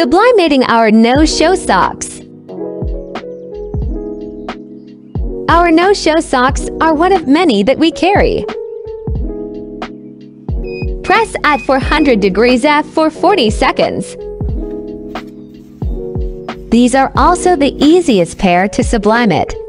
Sublimating our no-show socks. Our no-show socks are one of many that we carry. Press at 400 degrees F for 40 seconds. These are also the easiest pair to sublimate.